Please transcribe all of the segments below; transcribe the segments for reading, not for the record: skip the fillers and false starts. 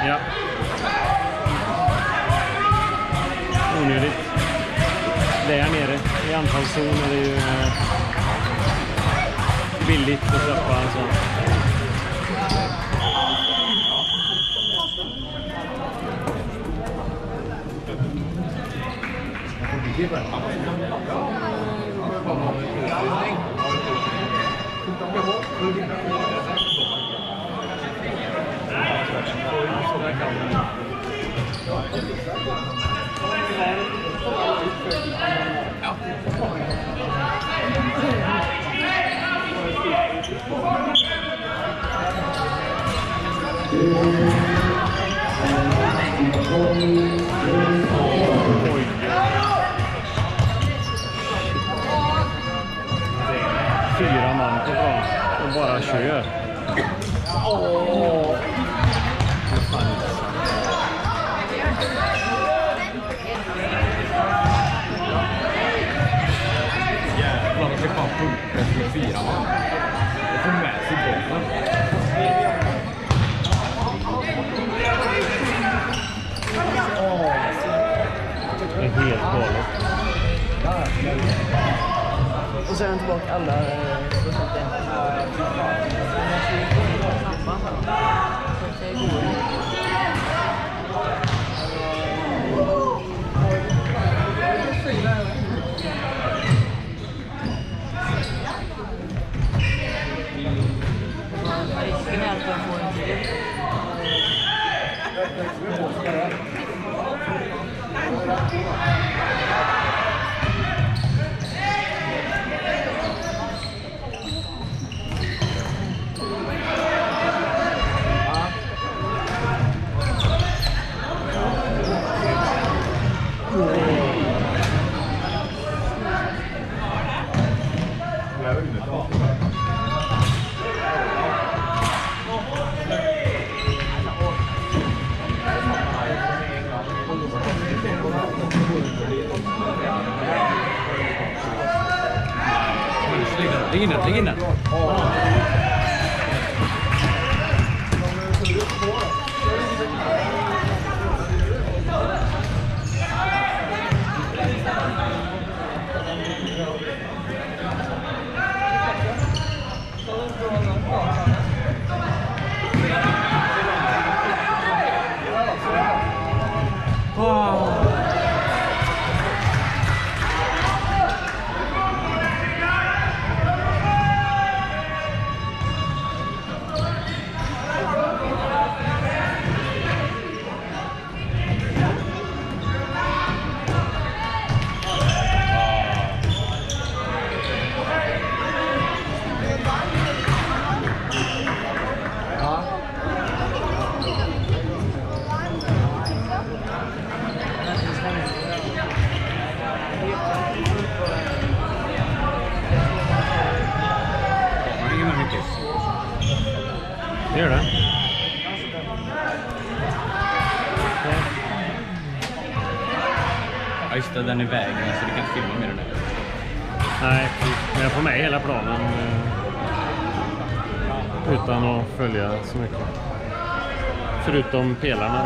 Ja. Onödigt. Där nere i anfallszon är det ju billigt att släppa en sån. Fyra man på plan och bara kör. Jävlar, det är fan fullt med 4 man. Det får med sig bollen. Det är helt galet. Och så är den tillbaka alla procent igen. Risken är att jag får en till. Lägg in den. Det gör det. Ja just det, den är vägen så du kan inte filma med den där. Nej, men jag får med hela planen utan att följa så mycket. Förutom pelarna.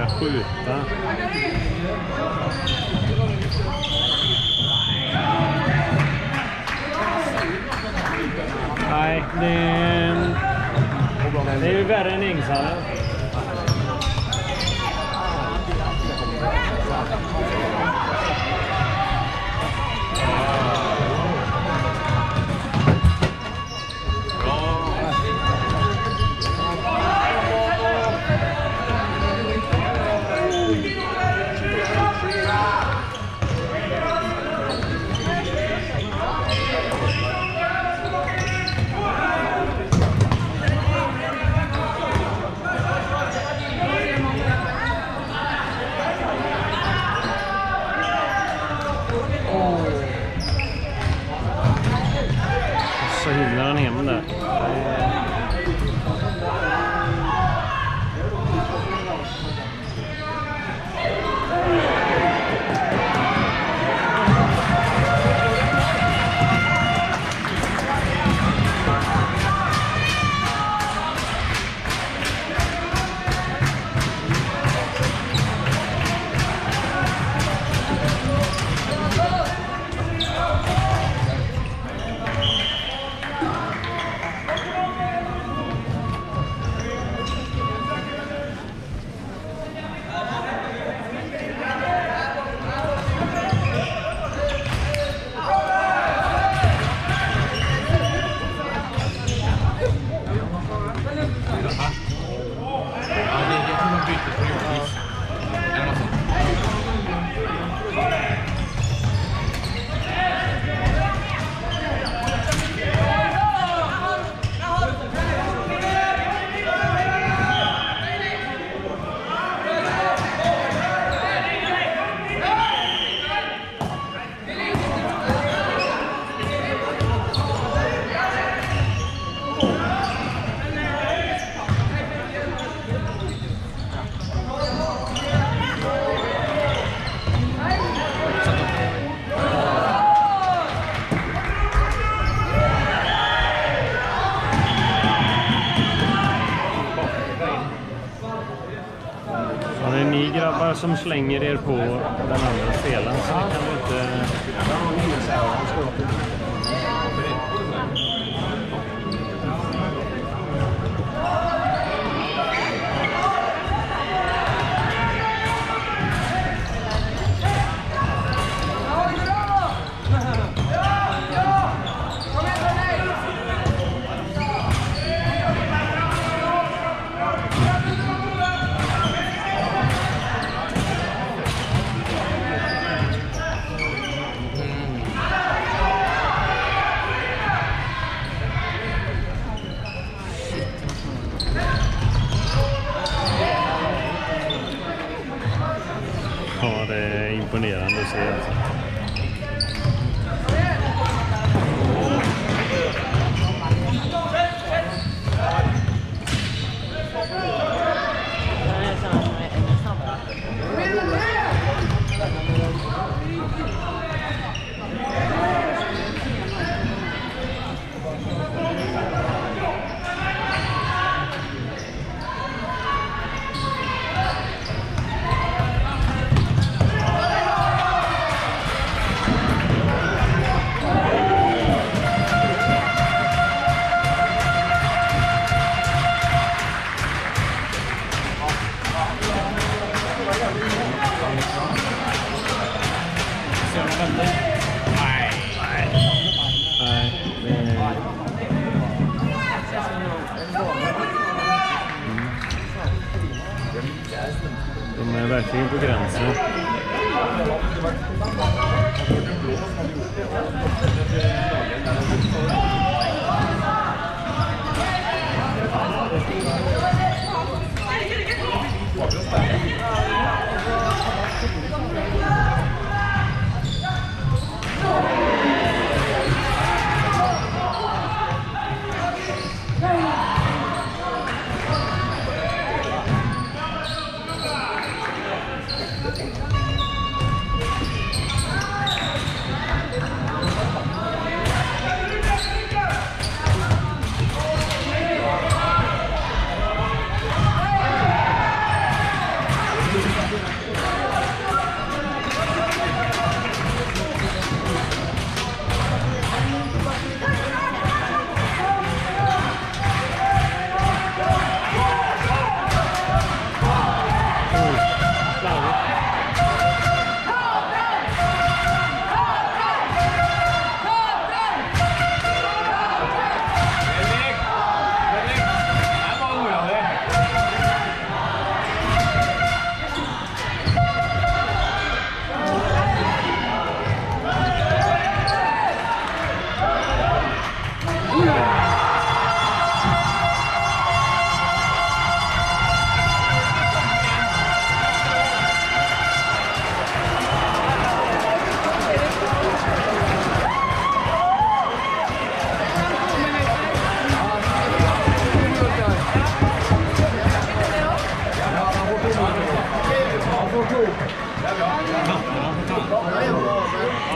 våga skjuta. Nej, det är ju värre än Ängshallen. Så himlar han hem där. Det är ni grabbar som slänger er på den andra spelaren, så det kan du inte... Ja, det är imponerande att se. Alltså. De är verkligen på gränsen.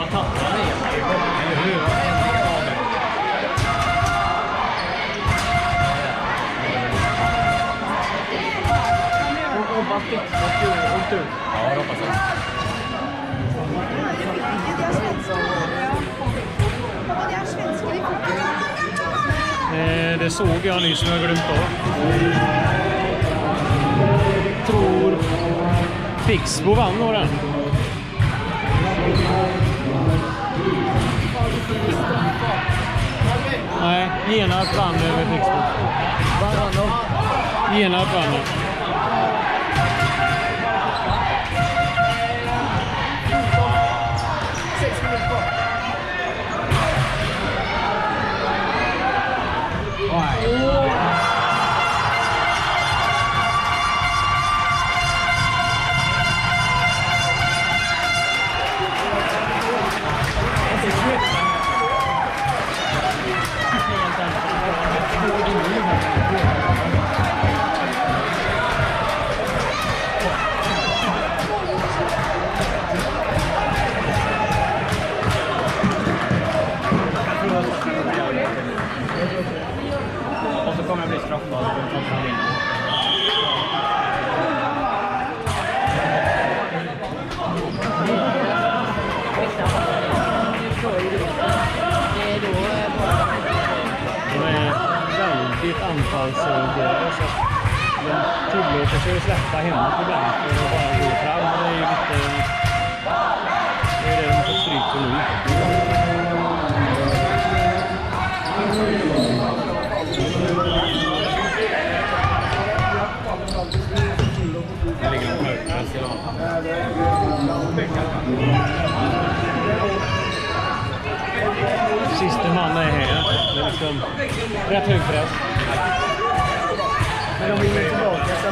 tappar det. Eller hur? Hoppas fixat åkt ut. Ja, jag hoppas det. Det såg jag nyss, som jag glömt av. Tror Fixbo vann nog den. Nej, Genarp vann över Fixbo. Vann då? Genarp vann då. Och så kommer jag bli straffad. De är väldigt anfallsorienterade, så de tillåter sig att släppa hemma på ibland för att bara gå fram. Det är ju lite... Det är det de får stryk på nu. Det ligger en högpress i lådan. Sista man är här. Det är liksom rätt hög press. Men de vill ju tillbaka så.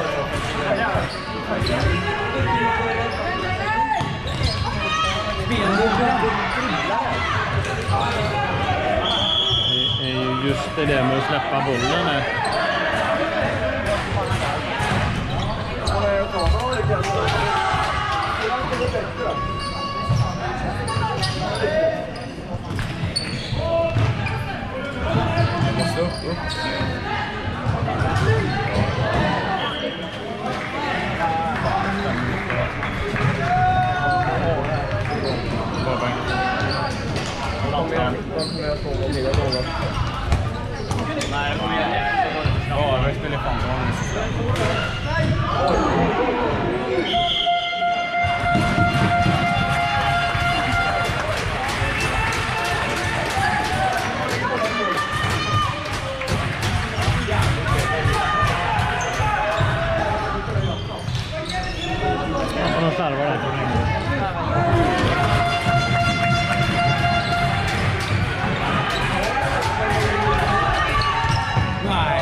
Det är ju just det där med att släppa bollen här. Måste upp. Nej, kom igen. Ja, vi spelar fan bra. De slarvar där. Nej.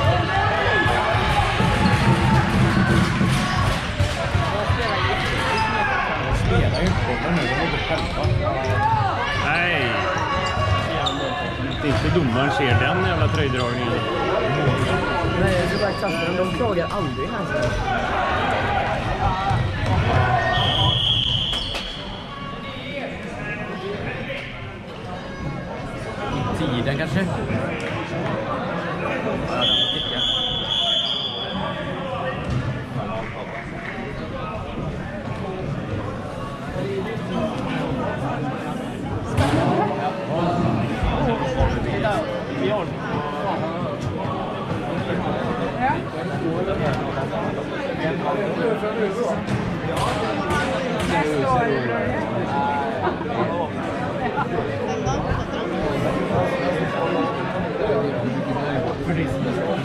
De spelar ju inte bollen nu, de går själva. Nej! Inte domaren ser den jävla tröjdragningen. Nej, det är bara klassen. De klagar aldrig här. Tiden kanske? Ja, den får kicka. För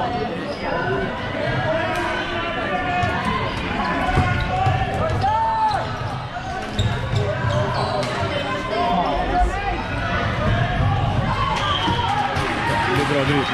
Det drar ut nu.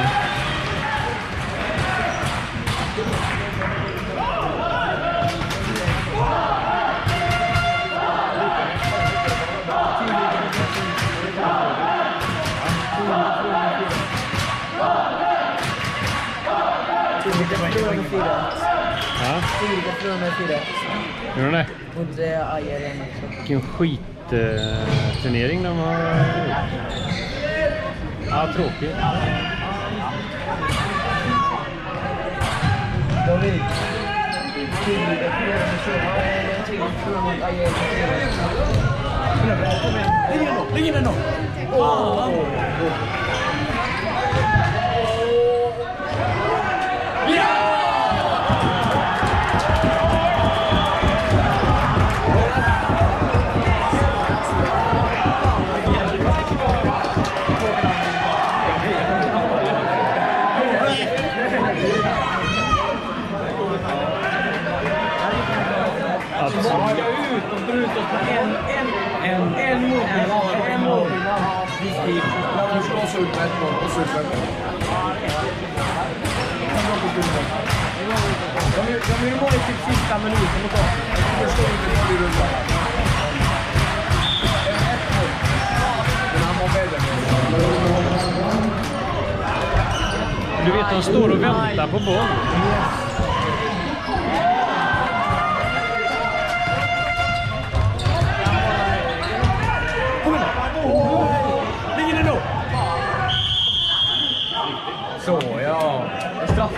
Ja. Gör de det? Mot Ajaren också. Vilken skitturnering de har gjort. Ja, tråkigt. David. Ligger den då? En mål. Jag ska också ut med ett mål. De är mål i typ sista minuten mot oss. Jag förstår inte det blir rullat. Men han var bättre. Du vet, de står och väntar på boll. Så, ja. Straff.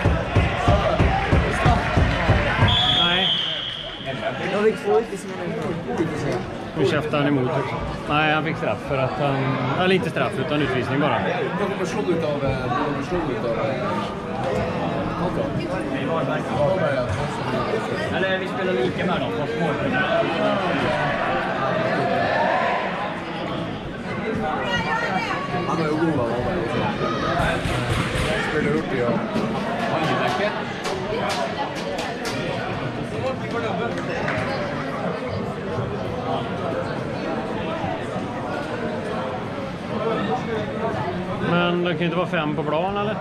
Nej. Jag fick två utvisningar nu. Nu käftade han emot också. Nej, han fick straff för att han... Eller inte straff, utan utvisning bara. De kommer slå ut av... Eller vi spelar lika med dem. Han har ju goda av spelar upp det, ja. Men det kan ju inte vara 5 på plan, eller?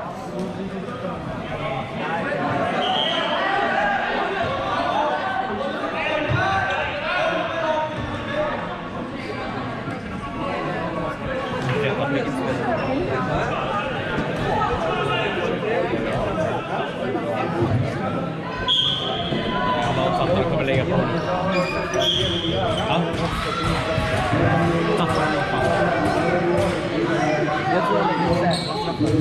Jag kommer lägga på. Ja. Jag tror att det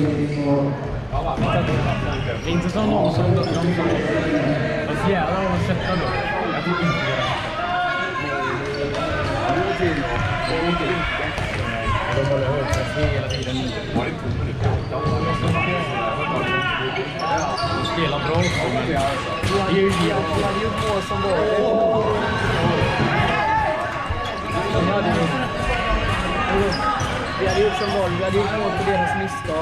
Det är inte som någon som de vad jävlar har de sett då? Jag tror inte det. De håller högt hela tiden. De spelar bra också, men det är ju vi hade gjort mål som var. Vi hade gjort som mål. Vi hade gjort mål på deras misstag.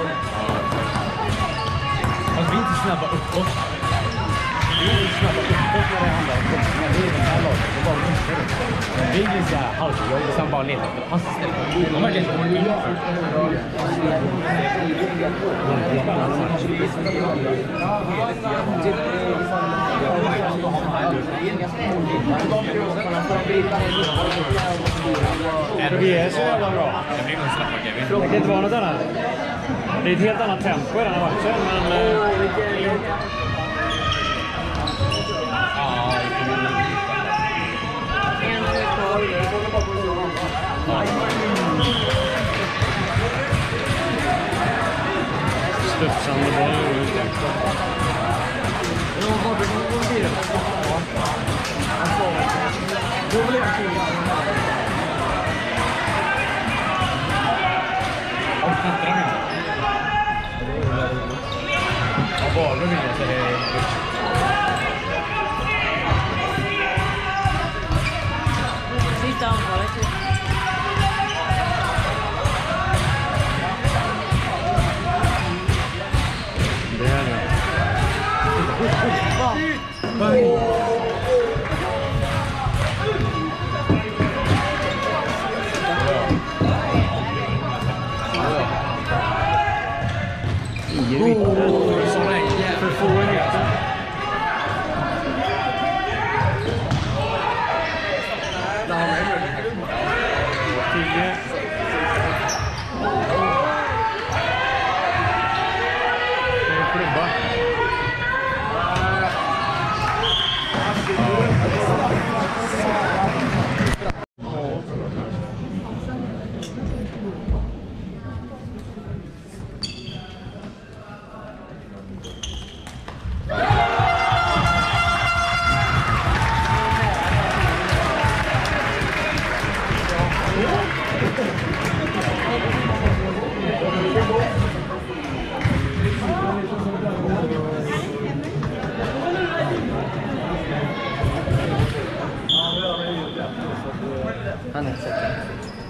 Fast vi är inte snabba uppåt. Vi är inte snabba uppåt när det handlar om kopplingar. Det är den här laget. Det är bara missar. Vi blir så här halvjobb och sen bara leta efter pass istället. De har verkligen gått in för. Vi är så jävla bra. Det blir en straffa, Kevin. Det kan inte vara något annat. Det är ett helt annat tempo i den här matchen, men... Studsande boll. Sista anfallet. Det är det. I mitten. För få i mitten. Klubba. Han är säker.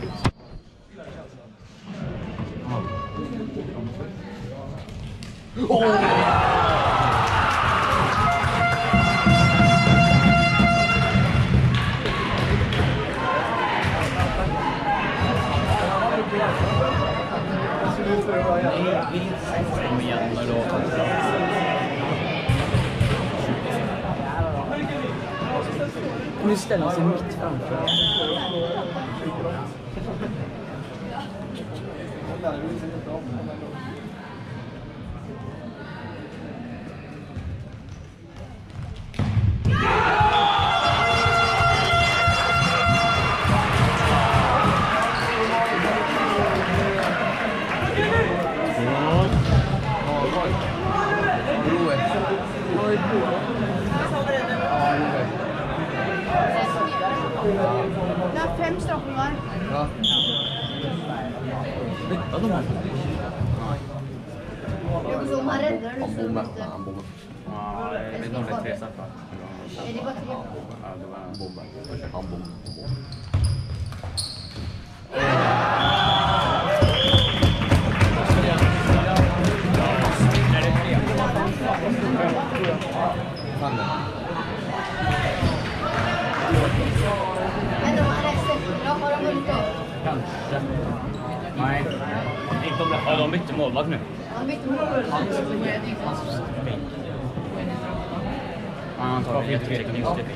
Nu ställer sig mitt framför. Det är 5 straffar. Ja. Bytta de här. Han räddar Han bommar. Han bommar. Ja, jag vet inte om det är 3 straffar. Är det bara 3? Ja, det var en Bommar. Han bommar. Men de har rätt bra. Har de vunnit det? kanske. Nej, inte om det. Ja, de bytte målvakt nu. Han bytte mål. Ja, han tar helt rätt minst det.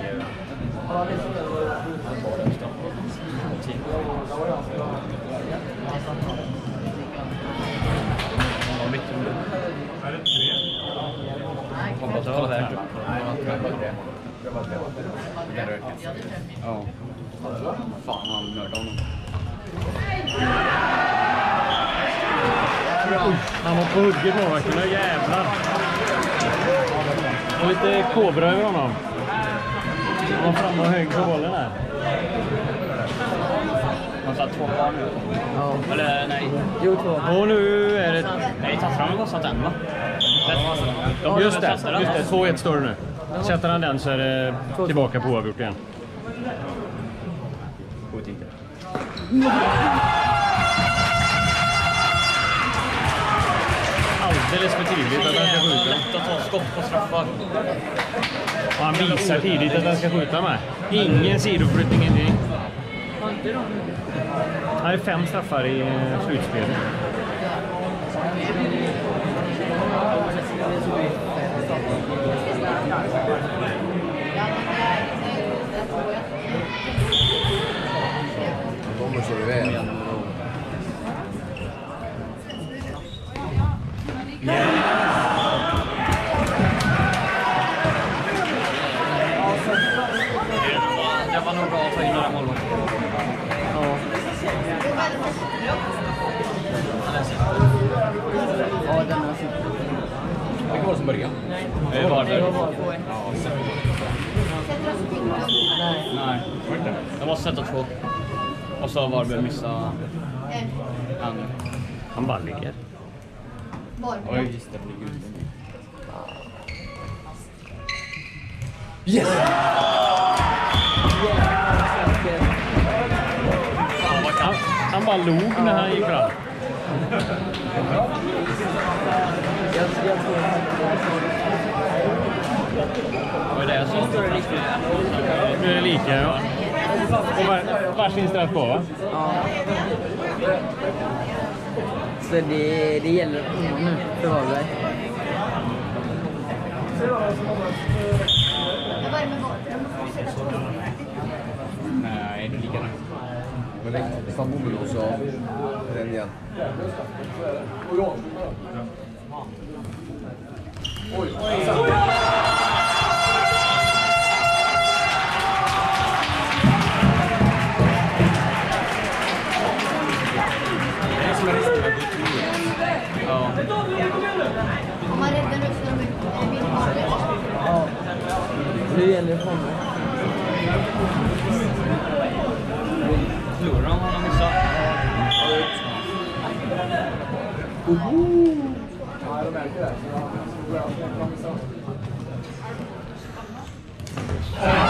De bytte mål. Hoppas det var värt det. Det röker. Ja. Fan, han mördade honom. Han var på hugget målvakten, nu jävlar. Och lite kobra över honom. Han var framme och hög på bollen här. Han satt 2 kvar nu. Ja. Eller nej. Jo, 2. Och nu är det... Nej, Tattran har satt en va? Just det, 2-1 står det nu. Sätter han den så är det tillbaka på oavgjort igen. Skjut inte. Alldeles för tydligt att han ska skjuta. Lätt att ta skott på straffar. Och han visar tidigt att han ska skjuta med. Ingen sidoflyttning, ingenting. Han är 5 straffar i slutspelet. Kommer så iväg. Det var nog bra att ta in några mål. Ja. Ja, den har sitt. Vilka var det som började? Varberg. Nej. Nej. De måste sätta 2. Och så Varberg missa en. Han bara ligger. Oj, just det. Blir gud. Yes! Han bara log när han gick fram. Jag tror Det var det jag Nu blir det lika. Ja. Och varsin straff på, va? Ja. Så det gäller nu för Varberg. Jag värmer bort. Nej, det är likadant. Men det fan bommen och så den igen. Om man räddar nu så är de vill ha det. Ja. Nu gäller det för mig. Förlorar de om de missar? Ja,